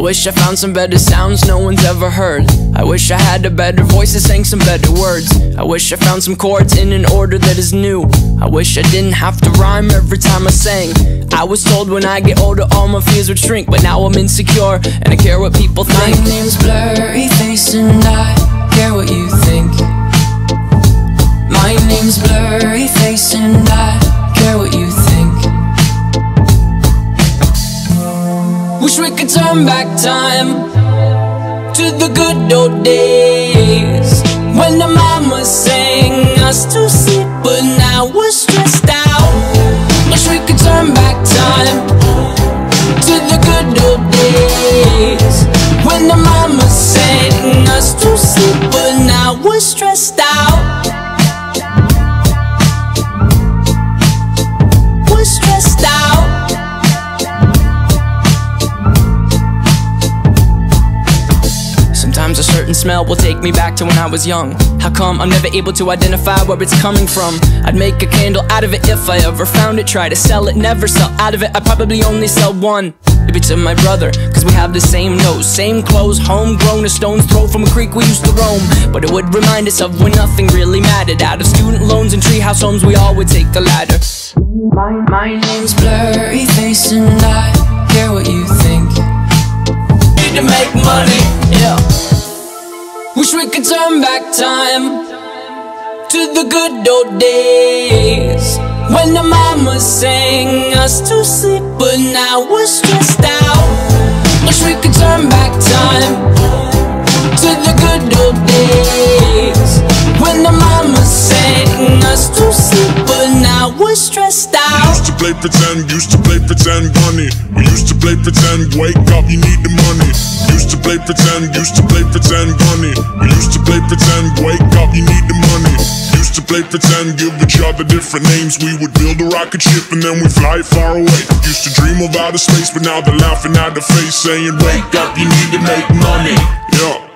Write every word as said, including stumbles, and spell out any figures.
wish I found some better sounds no one's ever heard. I wish I had a better voice that sang some better words. I wish I found some chords in an order that is new. I wish I didn't have to rhyme every time I sang. I was told when I get older all my fears would shrink, but now I'm insecure and I care what people think. My name's Blurryface and I care what you think. My name's Blurryface and I care what you think. Wish we could turn back time to the good old days when the mama sang us to sleep, but now we're stressed out. Wish we could turn back time to the good old days when the mama sang us to sleep, but now we're stressed out. We're stressed out. Sometimes a certain smell will take me back to when I was young. How come I'm never able to identify where it's coming from? I'd make a candle out of it if I ever found it. Try to sell it, never sell out of it. I'd probably only sell one. Maybe to my brother, cause we have the same nose, same clothes, homegrown, a stone's throw from a creek we used to roam. But it would remind us of when nothing really mattered. Out of student loans and treehouse homes, we all would take the ladder. My, my name's Blurryface and I care what you think. Need to make money, yeah. Wish we could turn back time to the good old days when the mama sang us to sleep, but now we're stressed out. Wish we could turn back time to the good old days when the mama sang us to sleep, but now we're stressed out. We used to play pretend, used to play pretend bunny. We used to play pretend, wake up, you need the money. Used to play pretend, used to play pretend bunny. We used to play pretend, wake up, you need the money. Used to play pretend, give each other different names. We would build a rocket ship and then we fly far away. Used to dream of outer space, but now they're laughing at the face, saying wake up, you need to make money. Yeah.